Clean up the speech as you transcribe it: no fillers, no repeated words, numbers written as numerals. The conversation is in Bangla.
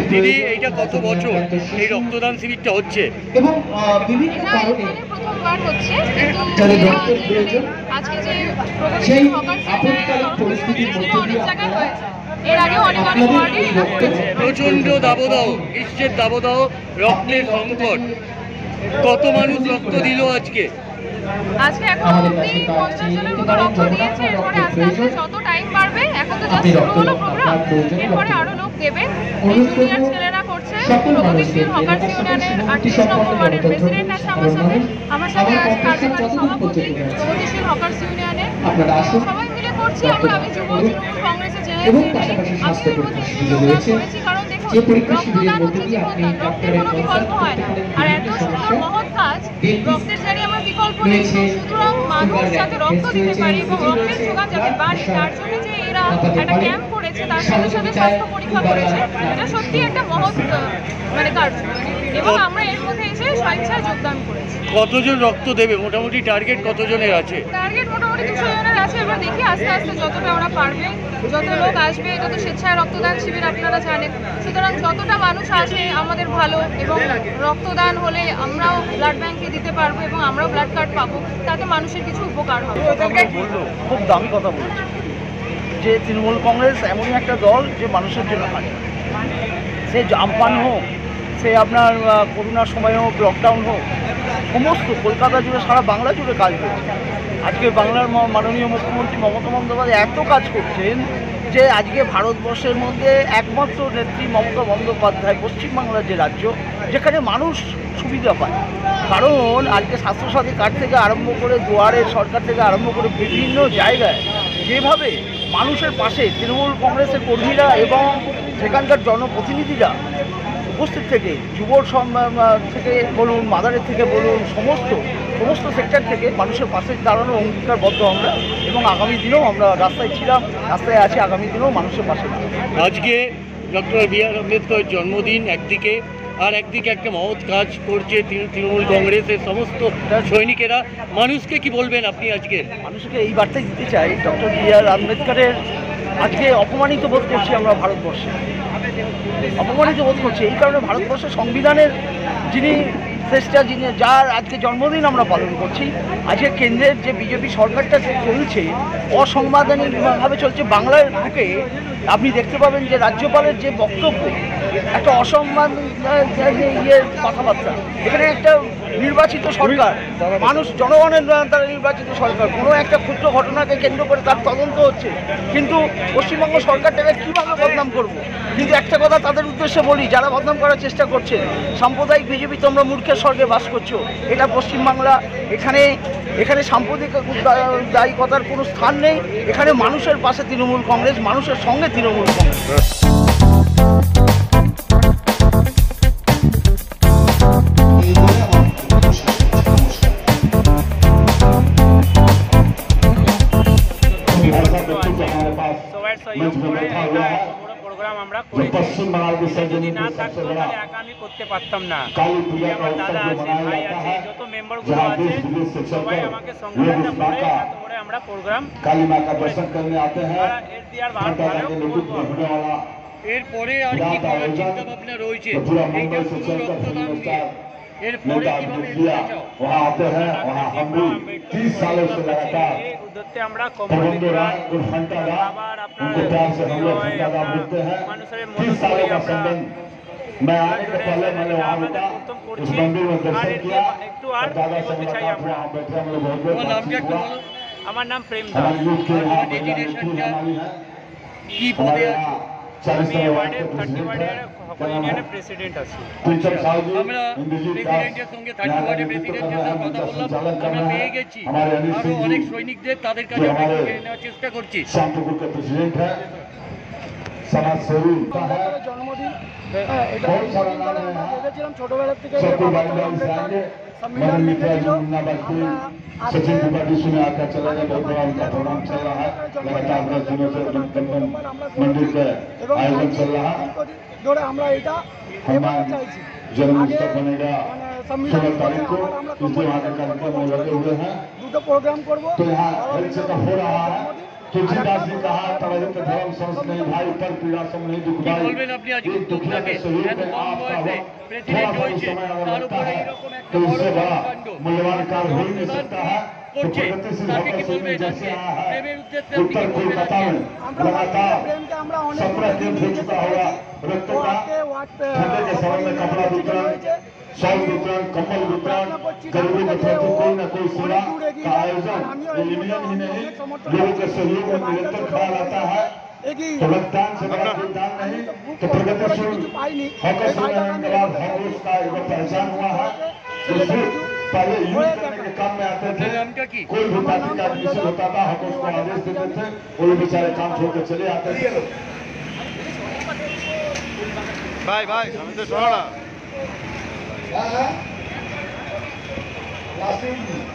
দিদি এইটা কত বছর এই রক্তদান শিবিরটা হচ্ছে? এবং বিভিন্ন কারণে প্রথমবার হচ্ছে, যাদের রক্তের প্রয়োজন আজকে যে সেই আপৎকালীন পরিস্থিতির মধ্যে দিয়ে আপনারা এর আগে অনেক ওয়ার্ডে প্রচন্ড দাবদাহ, গ্রীষ্মের দাবদাহ, রক্তের সংকট, কত মানুষ রক্ত দিল আজকে? আজকে এখন অবধি 50 জনের মতো রক্ত দিয়েছে। এরপরে আস্তে আস্তে যত টাইম বাড়বে, এখন তো জাস্ট শুরু হলো প্রোগ্রাম, এরপরে আরো লোক দেবেন। এই জুনিয়র ছেলেরা করছে। প্রগতিশীল হকার্স ইউনিয়নের 38 নম্বর ওয়ার্ডের প্রেসিডেন্ট আছে আমার সাথে আজ কার্যকরী সভাপতি প্রগতিশীল হকার্স ইউনিয়নের। সবাই মিলে করছি আমরা। আমি যুব তৃণমূল কংগ্রেসের জেনারেল সেক্রেটারি। আমি এর মধ্যে করেছি কারণ দেখুন, রক্তদান হচ্ছে জীবনদান, রক্তের কোনো বিকল্প হয় না। আর এত সুন্দর মহৎ কাজ, রক্তের জানি আমার বিকল্প নেই। সুতরাং মানুষ যাতে রক্ত দিতে পারে এবং রক্তের যোগান যাতে বাড়ে, তার জন্য যে এরা একটা ক্যাম্প করেছে, তার সাথে সাথে স্বাস্থ্য পরীক্ষা করেছে, এটা সত্যি একটা মহৎ কাজ। এবং আমরা এর মধ্যে এসে স্বেচ্ছায় যোগদান করেছি। কতজন রক্ত দেবে মোটামুটি? টার্গেট কতজনের আছে? টার্গেট মোটামুটি 200 জনের আছে। এবার দেখি আস্তে আস্তে যতটা ওরা পারবে, যত লোক আসবে। এটা তো স্বেচ্ছায় রক্তদান শিবির, আপনারা জানেন। সুতরাং যতটা মানুষ আসে আমাদের ভালো, এবং রক্তদান হলে আমরাও ব্লাড ব্যাংকে দিতে পারবো এবং আমরাও ব্লাড কার্ড পাবো, তাতে মানুষের কিছু উপকার হবে। বললো খুব দামি কথা বলেছে যে তৃণমূল কংগ্রেস এমনই একটা দল যে মানুষের জন্য কাজ করে। সে আমফান হোক, সে আপনার করোনার সময় হোক, লকডাউন হোক, সমস্ত কলকাতা জুড়ে, সারা বাংলা জুড়ে কাজ করছে। আজকে বাংলার মাননীয় মুখ্যমন্ত্রী মমতা বন্দ্যোপাধ্যায় এত কাজ করছেন যে আজকে ভারতবর্ষের মধ্যে একমাত্র নেত্রী মমতা বন্দ্যোপাধ্যায় পশ্চিমবাংলার যে রাজ্য, যেখানে মানুষ সুবিধা পায়। কারণ আজকে স্বাস্থ্যসাথী কার্ড থেকে আরম্ভ করে দুয়ারের সরকার থেকে আরম্ভ করে বিভিন্ন জায়গায় যেভাবে মানুষের পাশে তৃণমূল কংগ্রেসের কর্মীরা এবং সেখানকার জনপ্রতিনিধিরা উপস্থিত থেকে, যুব থেকে বলুন, মাদারের থেকে বলুন, সমস্ত সেক্টর থেকে মানুষের পাশে দাঁড়ানো অঙ্গীকারবদ্ধ আমরা। এবং আগামী দিনেও আমরা রাস্তায় ছিলাম, রাস্তায় আছি, আগামী দিনেও মানুষের পাশে দাঁড়াবো। আজকে ডক্টর বি.আর. আম্বেদকর জন্মদিন একদিকে, আর একদিকে একটা মহৎ কাজ করছে তৃণমূল কংগ্রেসের সমস্ত সৈনিকেরা। মানুষকে কি বলবেন আপনি আজকে? মানুষকে এই বার্তাই দিতে চাই, ডক্টর বি.আর. আম্বেদকরের আজকে অপমানিত বোধ করছি আমরা ভারতবর্ষে, অপমানিত বোধ করছি। এই কারণে ভারতবর্ষের সংবিধানের যিনি শ্রেষ্ঠা, যার আজকে জন্মদিন আমরা পালন করছি। আজকে কেন্দ্রের যে বিজেপি সরকারটা চলছে, অসাংবিধানিকভাবে চলছে বাংলার বুকে। আপনি দেখতে পাবেন যে রাজ্যপালের যে বক্তব্য, একটা অসম্মান কথাবার্তা। এখানে একটা নির্বাচিত সরকার, মানুষ জনগণের দ্বারা নির্বাচিত সরকার, কোনো একটা ক্ষুদ্র ঘটনাকে কেন্দ্র করে তার তদন্ত হচ্ছে। কিন্তু পশ্চিমবঙ্গ সরকারটাকে কীভাবে বদনাম করব? কিন্তু একটা কথা তাদের উদ্দেশ্যে বলি, যারা বদনাম করার চেষ্টা করছে, সাম্প্রদায়িক বিজেপি তোমরা মূর্খের স্বর্গে বাস করছো। এটা পশ্চিমবাংলা, এখানে সাম্প্রদায়িকতার কোনো স্থান নেই। এখানে মানুষের পাশে তৃণমূল কংগ্রেস, মানুষের সঙ্গে তৃণমূল কংগ্রেস। প্রোগ্রাম আমরা করেছি। যদি না থাকতো তাহলে একা আমি করতে পারতাম না। আমার দাদা আছে, ভাই আছে, যত মেম্বারগুলো আছে সবাই আমাকে সংগঠনটা করে আমরা প্রোগ্রাম এরপরে আর কি করার চিন্তা ভাবনা রয়েছে? এইটা শুধু রক্তদান দিয়ে, এরপরে কিভাবে এগোতে চাও? আমরা কমিউনিটি আবার আপনার মানুষের মদত করি আমরা প্রথম করছি। আর একটু আর এগোতে চাই আমরা। আমার নাম প্রেম দাস। কি পদে আছো? আমি ওয়ার্ডের 30 ওয়ার্ডের ইউনিয়নের প্রেসিডেন্ট আছি। আমরা প্রেসিডেন্টের সঙ্গে 30 ওয়ার্ডের প্রেসিডেন্টের সঙ্গে কথা বললাম, আমরা পেয়ে গেছি আরও অনেক সৈনিকদের, তাদের কাছে আমরা নেওয়ার চেষ্টা করছি। জন্মদিন, এটা ভেবেছিলাম ছোটবেলার থেকে সম্মেলন লিখেছিল। ধরে আমরা এটা চাইছি। দুটো প্রোগ্রাম করবো। तुलसीदास जी कहा तवहित धर्म संस्नेही भाई पर पीड़ा सम नहीं কি दुखदाई বলবেন আপনি আজকে एक दुखिया উদ্যোক্তাকে के शरीर এত में কম आपका বয়সে वक्त প্রেসিডেন্ট थोड़ा হয়েছে समय अगर তার लगता উপরে है এরকম একটা तो বড় इससे बड़ा কর্মকাণ্ড मूल्यवान कार्य हो ही नहीं প্রধান सकता है तो করছে प्रगतिशील তাকে কি भगत सिंह বলবেন जैसे আজকে आया है প্রেমের উদ্দেশ্যে আপনি उत्तर কি বলবেন कोलकाता আজকে में लगातार 17 दिन हो चुका होगा रक्त का ठंडे के समय में कपड़ा वितरण शॉल वितरण कंबल वितरण गरीबों के प्रति कोई न कोई सेवा का आयोजन एल्यूमिनियम ही नहीं लोगों के सहयोग में निरंतर खड़ा रहता है तो रक्तदान से बड़ा कोई दान नहीं तो प्रगतिशील हॉकर टूर्नामेंट के बाद हॉकर्स का एक बार पहचान हुआ है जो सिर्फ पहले यूज करने के काम में आते थे नाम क्या की कोई भी पार्टी का एडमिशन होता था हॉकर्स को आदेश देते थे वो भी बेचारे काम छोड़ के चले आते थे ভাই ভাই আমি তো শোনো না लास्ट